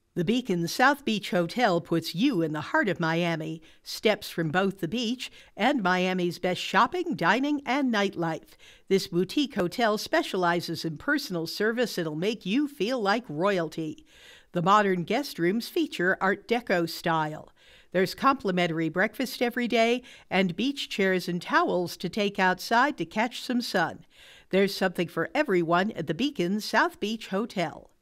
The Beacon South Beach Hotel puts you in the heart of Miami, steps from both the beach and Miami's best shopping, dining, and nightlife. This boutique hotel specializes in personal service that'll make you feel like royalty. The modern guest rooms feature Art Deco style. There's complimentary breakfast every day and beach chairs and towels to take outside to catch some sun. There's something for everyone at the Beacon South Beach Hotel.